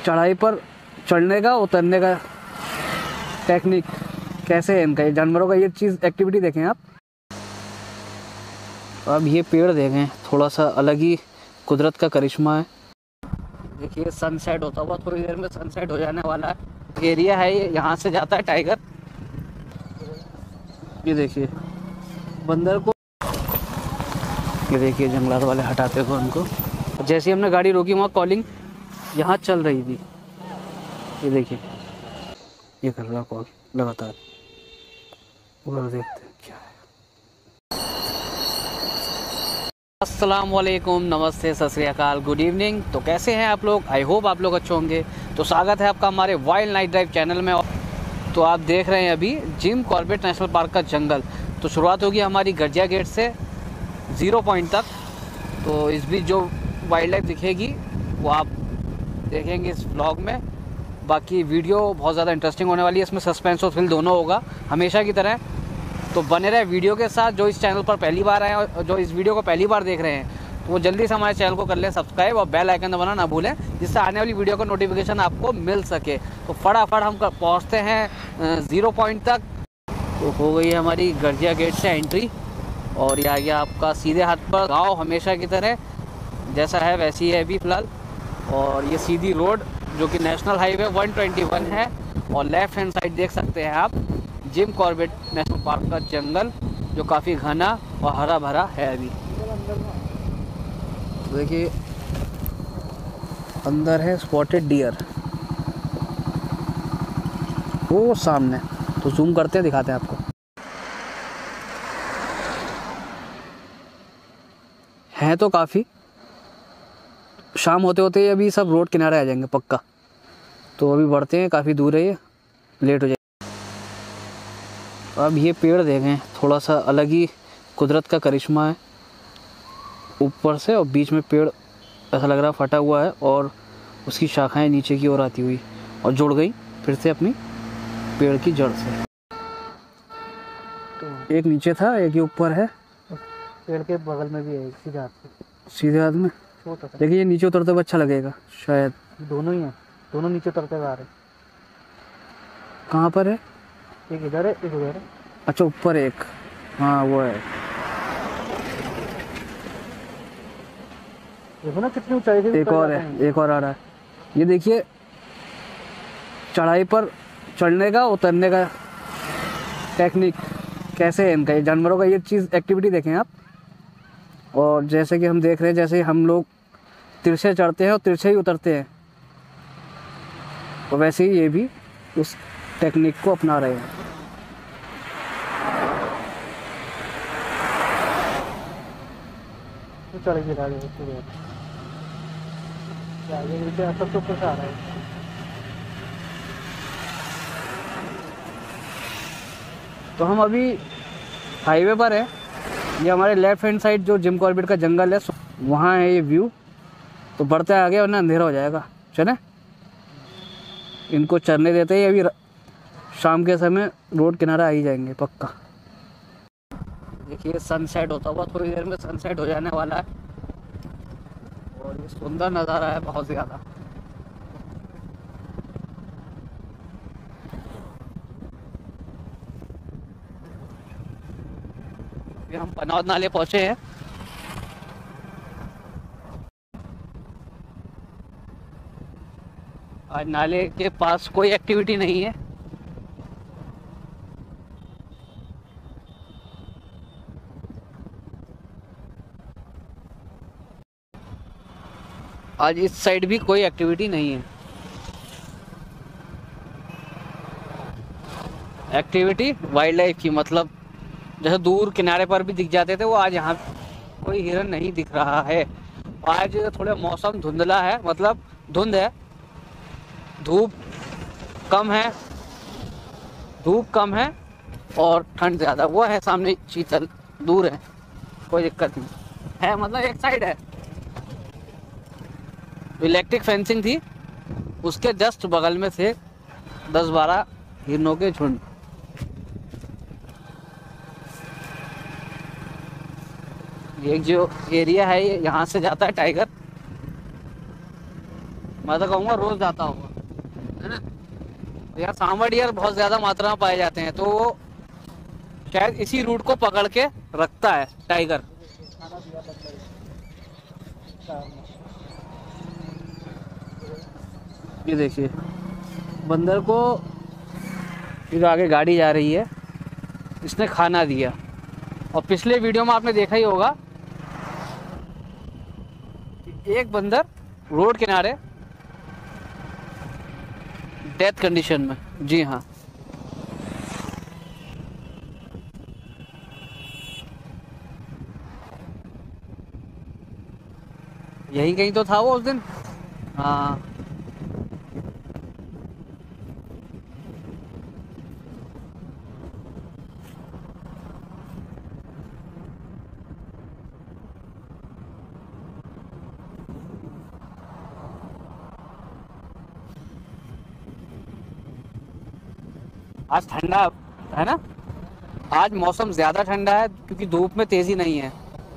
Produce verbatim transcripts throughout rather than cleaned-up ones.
चढ़ाई पर चढ़ने का उतरने का टेक्निक कैसे है इनका, ये जानवरों का ये चीज़ एक्टिविटी देखें आप। अब ये पेड़ देखें, थोड़ा सा अलग ही कुदरत का करिश्मा है। देखिए सनसेट होता हुआ, थोड़ी देर में सनसेट हो जाने वाला है। एरिया है ये, यहाँ से जाता है टाइगर। ये देखिए बंदर को, ये देखिए जंगलात वाले हटाते हुए उनको। जैसे हमने गाड़ी रोकी वहाँ कॉलिंग यहाँ चल रही थी। ये देखिए ये कर रहा कॉल लगातार, उधर देखते हैं क्या है। अस्सलाम वालेकुम, नमस्ते, सत श्री अकाल, गुड इवनिंग। तो कैसे हैं आप लोग? आई होप आप लोग अच्छे होंगे। तो स्वागत है आपका हमारे वाइल्ड नाइट ड्राइव चैनल में। तो आप देख रहे हैं अभी जिम कॉर्बेट नेशनल पार्क का जंगल। तो शुरुआत होगी हमारी गर्जिया गेट से ज़ीरो पॉइंट तक। तो इस बीच जो वाइल्ड लाइफ दिखेगी वो आप देखेंगे इस व्लॉग में। बाकी वीडियो बहुत ज़्यादा इंटरेस्टिंग होने वाली है, इसमें सस्पेंस और थ्रिल दोनों होगा हमेशा की तरह। तो बने रहे वीडियो के साथ। जो इस चैनल पर पहली बार आए और जो इस वीडियो को पहली बार देख रहे हैं तो वो जल्दी से हमारे चैनल को कर लें सब्सक्राइब और बेल आइकन दबाना ना भूलें, जिससे आने वाली वीडियो का नोटिफिकेशन आपको मिल सके। तो फटाफट हम पहुँचते हैं ज़ीरो पॉइंट तक। तो हो गई है हमारी गर्जिया गेट से एंट्री और ये आ गया आपका सीधे हाथ पर गाँव, हमेशा की तरह जैसा है वैसी है अभी फ़िलहाल। और ये सीधी रोड जो कि national highway one twenty one है और लेफ़्ट हैंड साइड देख सकते हैं आप जिम कॉर्बेट नेशनल पार्क का जंगल, जो काफ़ी घना और हरा भरा है अभी। तो देखिए अंदर है स्पॉटेड डियर वो सामने। तो जूम करते हैं, दिखाते हैं आपको। हैं तो काफ़ी, शाम होते होते अभी सब रोड किनारे आ जाएंगे पक्का। तो अभी बढ़ते हैं, काफ़ी दूर है ये, लेट हो जाएगा। अब ये पेड़ देखें, थोड़ा सा अलग ही कुदरत का करिश्मा है। ऊपर से और बीच में पेड़ ऐसा लग रहा फटा हुआ है और उसकी शाखाएं नीचे की ओर आती हुई और जुड़ गई फिर से अपनी पेड़ की जड़ से। तो एक नीचे था, एक ये ऊपर है, पेड़ के बगल में भी है, सीधे हाथ में। सीधे हाथ में देखिए, ये नीचे उतरते हुए अच्छा लगेगा शायद। दोनों ही हैं, दोनों नीचे उतरते हुए आ रहे। कहाँ पर है? एक इधर है, एक उधर है। अच्छा ऊपर एक, हाँ वो है। देखो ना कितनी ऊंचाई से। एक और है, एक और आ रहा है। ये देखिए चढ़ाई पर चढ़ने का उतरने का टेक्निक कैसे है इनका, ये जानवरों का ये चीज़ एक्टिविटी देखें आप। और जैसे कि हम देख रहे हैं, जैसे हम लोग तिरछे चढ़ते हैं और तिरछे ही उतरते हैं, और वैसे ही ये भी उस टेक्निक को अपना रहे हैं। तो हम अभी हाईवे पर है। ये हमारे लेफ्ट हैंड साइड जो जिम कॉर्बेट का जंगल है वहाँ है ये व्यू। तो बढ़ते आगे वरना अंधेरा हो जाएगा। चले इनको चरने देते ही, अभी शाम के समय रोड किनारा आ ही जाएंगे पक्का। देखिए सनसेट होता हुआ, थोड़ी देर में सनसेट हो जाने वाला है और ये सुंदर नज़ारा है बहुत ज़्यादा। हम पनौद नाले पहुँचे हैं। आज नाले के पास कोई एक्टिविटी नहीं है। आज इस साइड भी कोई एक्टिविटी नहीं है। एक्टिविटी वाइल्ड लाइफ की, मतलब जैसे दूर किनारे पर भी दिख जाते थे वो आज यहाँ कोई हिरन नहीं दिख रहा है। आज थोड़ा मौसम धुंधला है, मतलब धुंध है, धूप कम है, धूप कम है और ठंड ज़्यादा। वो है सामने चीतल, दूर है, कोई दिक्कत नहीं है, मतलब एक साइड है। इलेक्ट्रिक फेंसिंग थी, उसके जस्ट बगल में थे दस बारह हिरनों के झुंड। ये जो एरिया है ये यहाँ से जाता है टाइगर। मैं तो कहूँगा रोज जाता होगा, है ना। यहाँ सांभर डियर बहुत ज्यादा मात्रा में पाए जाते हैं, तो वो शायद इसी रूट को पकड़ के रखता है टाइगर। ये देखिए बंदर को, ये जो आगे गाड़ी जा रही है इसने खाना दिया। और पिछले वीडियो में आपने देखा ही होगा कि एक बंदर रोड किनारे डेथ कंडीशन में, जी हाँ। यही कहीं तो था वो उस दिन। हाँ आज ठंडा है ना, आज मौसम ज्यादा ठंडा है क्योंकि धूप में तेजी नहीं है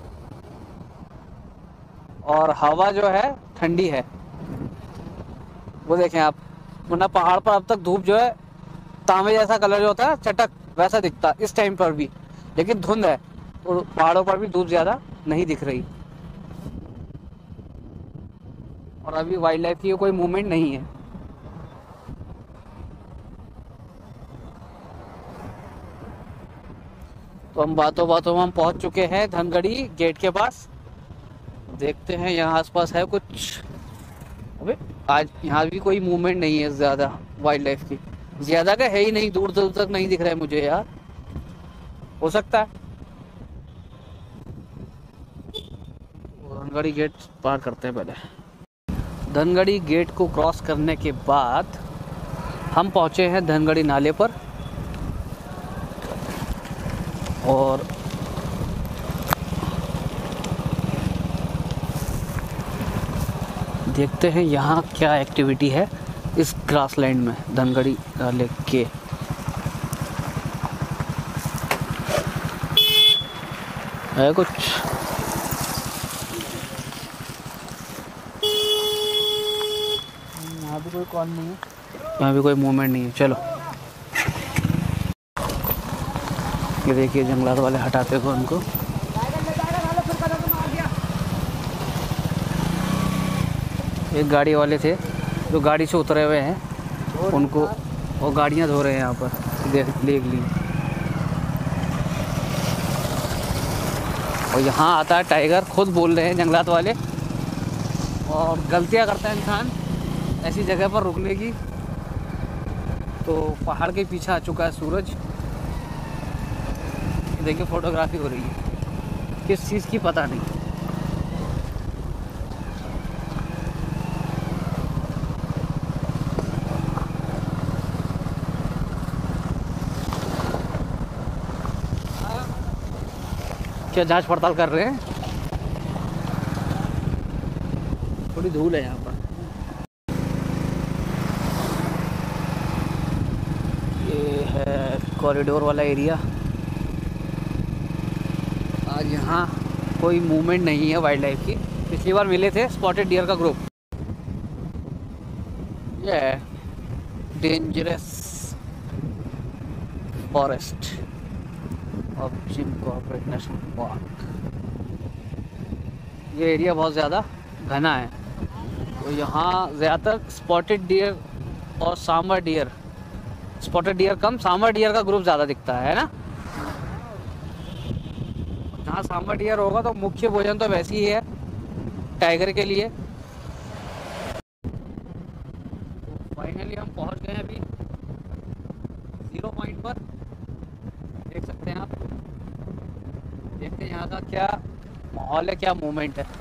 और हवा जो है ठंडी है। वो देखें आप, वरना पहाड़ पर अब तक धूप जो है तांबे जैसा कलर जो होता है चटक वैसा दिखता है इस टाइम पर भी, लेकिन धुंध है तो पहाड़ों पर भी धूप ज्यादा नहीं दिख रही। और अभी वाइल्ड लाइफ की कोई मूवमेंट नहीं है। तो हम बातों बातों में हम पहुंच चुके हैं धनगढ़ी गेट के पास। देखते हैं यहाँ आसपास है कुछ। अबे आज यहाँ भी कोई मूवमेंट नहीं है ज्यादा वाइल्ड लाइफ की, ज्यादा का है ही नहीं, दूर दूर तक नहीं दिख रहा है मुझे यार, हो सकता है। धनगढ़ी गेट पार करते हैं पहले। धनगढ़ी गेट को क्रॉस करने के बाद हम पहुंचे हैं धनगढ़ी नाले पर और देखते हैं यहाँ क्या एक्टिविटी है इस ग्रासलैंड में धनगढ़ी नाले के। है कुछ यहाँ भी कोई कॉल नहीं है, यहाँ भी कोई मूवमेंट नहीं है। चलो ये देखिए जंगलात वाले हटाते को उनको। एक गाड़ी वाले थे जो गाड़ी से उतरे हुए हैं, उनको वो गाड़ियाँ धो रहे हैं यहाँ पर, देख देख ली। और यहाँ आता है टाइगर, खुद बोल रहे हैं जंगलात वाले। और गलतियाँ करता है इंसान ऐसी जगह पर रुकने की। तो पहाड़ के पीछे आ चुका है सूरज, देखिए फोटोग्राफी हो रही है, किस चीज़ की पता नहीं। क्या जांच पड़ताल कर रहे हैं, थोड़ी धूल है यहाँ पर। ये है कॉरिडोर वाला एरिया। आज यहाँ कोई मूवमेंट नहीं है वाइल्ड लाइफ की। पिछली बार मिले थे स्पॉटेड डियर का ग्रुप। ये है dangerous forest of Jim Corbett national park. ये एरिया बहुत ज़्यादा घना है, तो यहाँ ज़्यादातर स्पॉटेड डियर और सांबर डियर, स्पॉटेड डियर कम, सांबर डियर का ग्रुप ज़्यादा दिखता है ना। जहाँ सांबर डियर होगा तो मुख्य भोजन तो वैसे ही है टाइगर के लिए। फाइनली हम पहुँच गए अभी जीरो पॉइंट पर, देख सकते हैं आप। देखते हैं यहाँ का क्या माहौल है, क्या मूवमेंट है।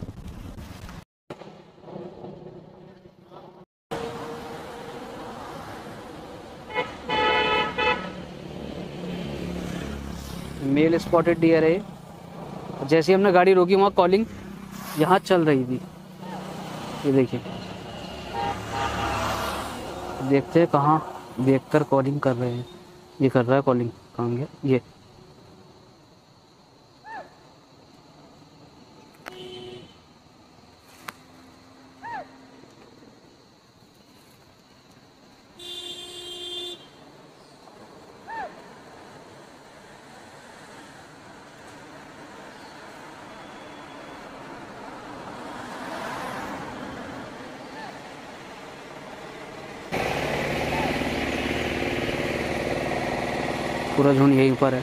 मेल स्पॉटेड डियर है। जैसे हमने गाड़ी रोकी वहाँ कॉलिंग यहाँ चल रही थी, ये देखिए। देखते हैं कहाँ देखकर कॉलिंग कर रहे हैं। ये कर रहा है कॉलिंग, कहाँ गया ये। पूरा झुंड यहीं पर है।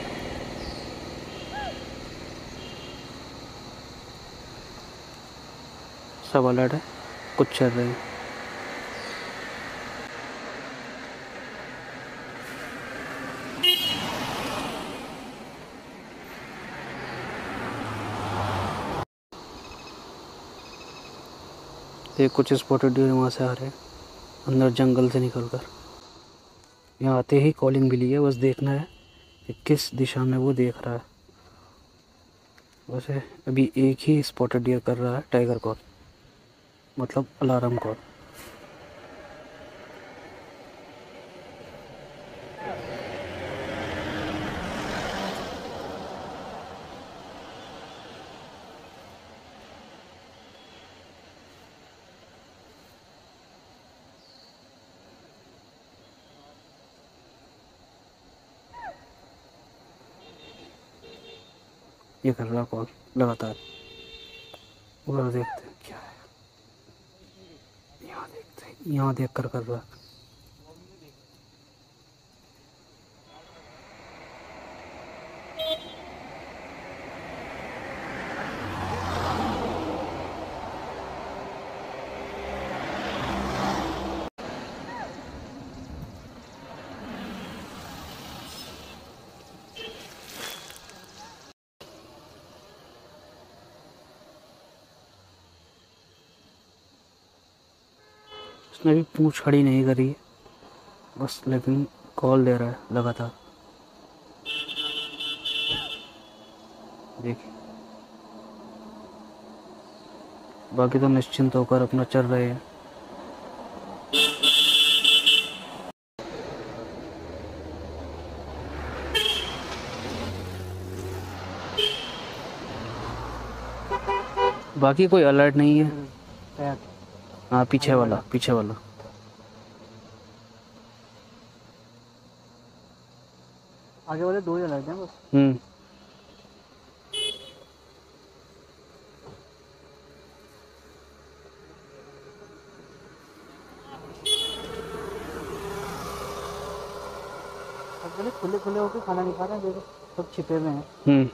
सब अलर्ट है, कुछ चल रहे हैं। ये कुछ स्पॉटेड डियर वहाँ से आ रहे हैं अंदर जंगल से निकल कर। यहाँ आते ही कॉलिंग मिली है, बस देखना है कि किस दिशा में वो देख रहा है। वैसे अभी एक ही स्पॉटेड डियर कर रहा है टाइगर कॉल, मतलब अलार्म कॉल। ये कर रहा कॉल लगातार। उधर देखते हैं क्या है, यहाँ देखते हैं, यहाँ देख कर कर रहा। उसने भी पूंछ खड़ी नहीं करी है बस, लेकिन कॉल दे रहा है लगातार। देखिए, बाकी तो निश्चिंत होकर अपना चल रहे हैं। बाकी कोई अलर्ट नहीं है। हाँ, पीछे वाला पीछे वाला आगे वाले दो ही अलर्ट हैं बस। हम्म अगले खुले खुले होकर खाना नहीं खा रहे हैं, देखो सब छिपे हुए हैं। हम्म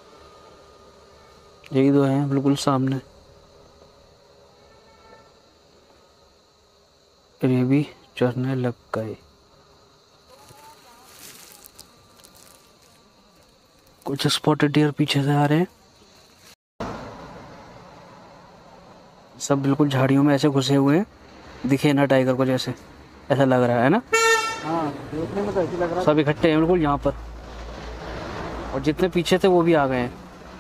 यही दो हैं बिल्कुल सामने। ये भी चढ़ने लग गए। कुछ स्पॉटेड डियर पीछे से आ रहे हैं। सब बिल्कुल झाड़ियों में ऐसे घुसे हुए हैं, दिखे ना टाइगर को, जैसे ऐसा लग रहा है ना। हाँ, देखने में तो ऐसे लग रहा है। सब इकट्ठे हैं बिल्कुल यहाँ पर, और जितने पीछे थे वो भी आ गए हैं।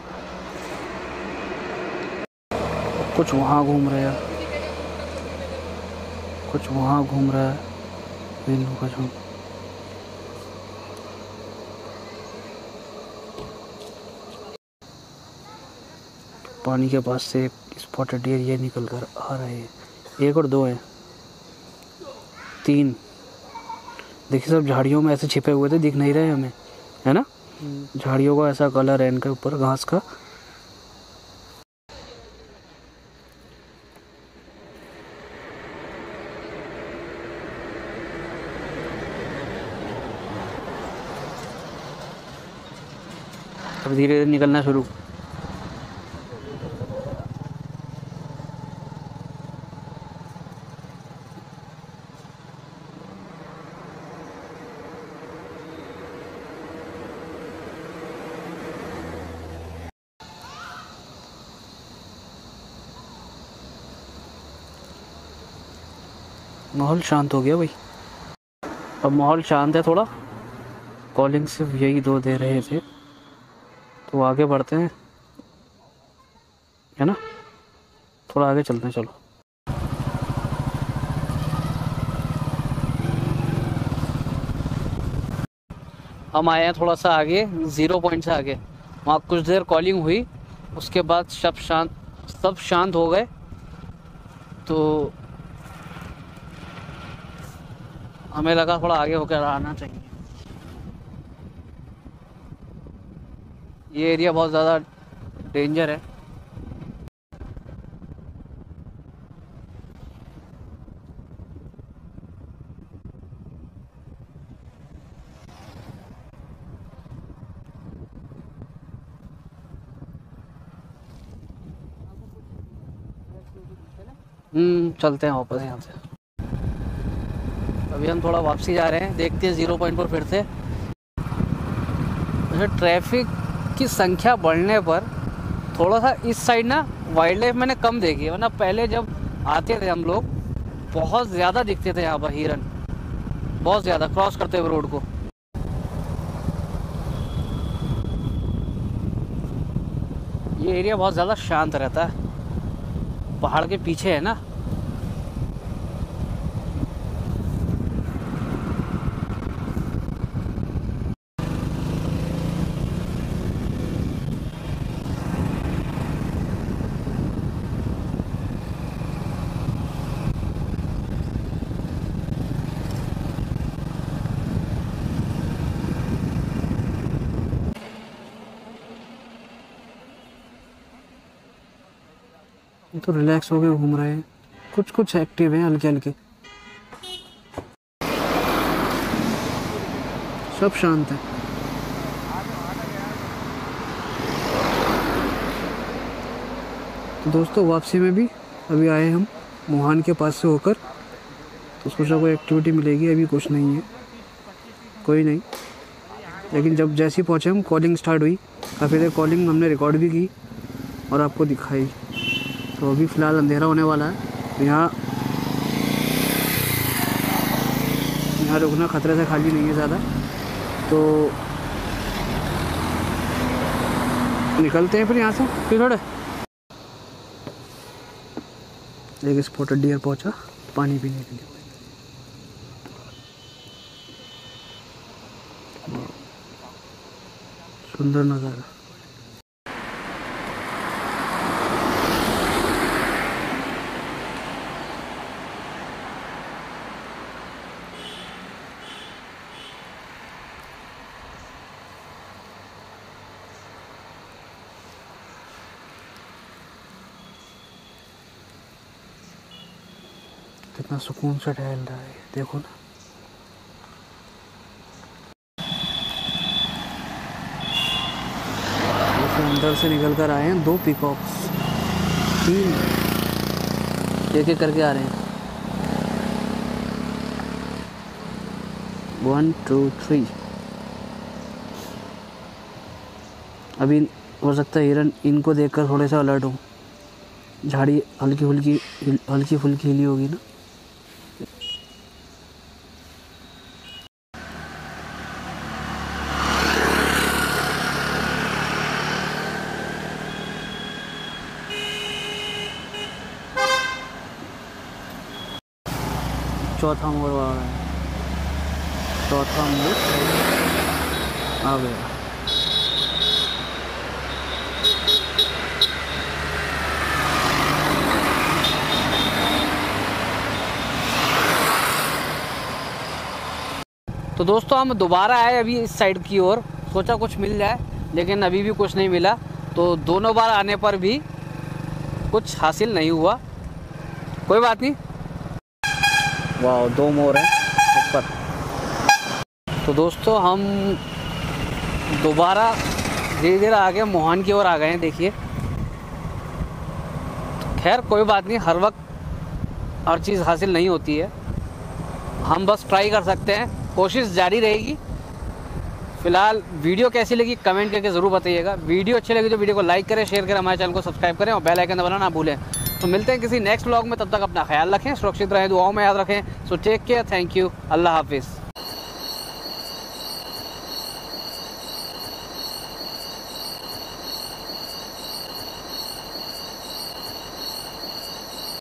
कुछ वहाँ घूम रहे हैं, कुछ वहाँ घूम रहा है। इन लोगों का झुंड। पानी के पास से स्पॉटेड डियर ये निकल कर आ रहे हैं। एक और दो हैं, तीन। देखिए सब झाड़ियों में ऐसे छिपे हुए थे, दिख नहीं रहे हमें, है ना। झाड़ियों का ऐसा कलर है इनके ऊपर, घास का। अब धीरे धीरे निकलना शुरू। माहौल शांत हो गया भाई, अब माहौल शांत है थोड़ा। कॉलिंग सिर्फ यही दो दे रहे थे, तो आगे बढ़ते हैं, है ना। थोड़ा आगे चलते हैं, चलो। हम आए हैं थोड़ा सा आगे, ज़ीरो पॉइंट से आगे। वहाँ कुछ देर कॉलिंग हुई, उसके बाद सब शांत सब शांत हो गए। तो हमें लगा थोड़ा आगे होकर आना चाहिए। ये एरिया बहुत ज़्यादा डेंजर है। हम्म चलते हैं वापस यहाँ से। अभी हम थोड़ा वापसी जा रहे हैं, देखते हैं ज़ीरो पॉइंट पर फिर से। अच्छा, ट्रैफिक की संख्या बढ़ने पर थोड़ा सा इस साइड ना वाइल्ड लाइफ मैंने कम देखी है, वरना पहले जब आते थे हम लोग बहुत ज़्यादा दिखते थे यहाँ पर हिरन, बहुत ज़्यादा क्रॉस करते हुए रोड को। ये एरिया बहुत ज़्यादा शांत रहता है, पहाड़ के पीछे है ना। तो रिलैक्स हो गए घूम रहे हैं, कुछ कुछ एक्टिव हैं हल्के हल्के, सब शांत है। तो दोस्तों वापसी में भी अभी आए हम मोहान के पास से होकर, तो सोचा कोई एक्टिविटी मिलेगी, अभी कुछ नहीं है, कोई नहीं। लेकिन जब जैसे ही पहुँचे हम कॉलिंग स्टार्ट हुई, काफ़ी देर कॉलिंग हमने रिकॉर्ड भी की और आपको दिखाई। तो अभी फ़िलहाल अंधेरा होने वाला है, तो यहाँ यहाँ रुकना खतरे से खाली नहीं है ज़्यादा, तो निकलते हैं फिर यहाँ से। फिर थोड़े एक स्पॉटेड डियर पहुँचा पानी पीने के लिए। सुंदर नज़ारा। कितना सुकून से टहल रहा है, देखो ना। अंदर से निकल कर आए हैं दो पीकॉक्स, तीन एक एक करके आ रहे हैं। One two three. अभी हो सकता है हिरन इनको देखकर थोड़े सा अलर्ट हो, झाड़ी हल्की फुल्की हल्की फुल्की हिली होगी ना। चौथा मोड़ आ रहा है, चौथा मोड़ आ गया। तो दोस्तों हम दोबारा आए अभी इस साइड की ओर, सोचा कुछ मिल जाए, लेकिन अभी भी कुछ नहीं मिला। तो दोनों बार आने पर भी कुछ हासिल नहीं हुआ, कोई बात नहीं। वाह, दो मोर हैं ऊपर। तो दोस्तों हम दोबारा धीरे धीरे आगे मोहान की ओर आ गए हैं, देखिए। खैर कोई बात नहीं, हर वक्त हर चीज़ हासिल नहीं होती है, हम बस ट्राई कर सकते हैं, कोशिश जारी रहेगी। फिलहाल वीडियो कैसी लगी कमेंट करके ज़रूर बताइएगा। वीडियो अच्छी लगी तो वीडियो को लाइक करें, शेयर करें, हमारे चैनल को सब्सक्राइब करें और बेल आइकन दबाना ना भूलें। तो मिलते हैं किसी नेक्स्ट व्लॉग में, तब तक अपना ख्याल रखें, सुरक्षित रहें, दुआओं में याद रखें। So take care, thank you, अल्लाह हाफिज़।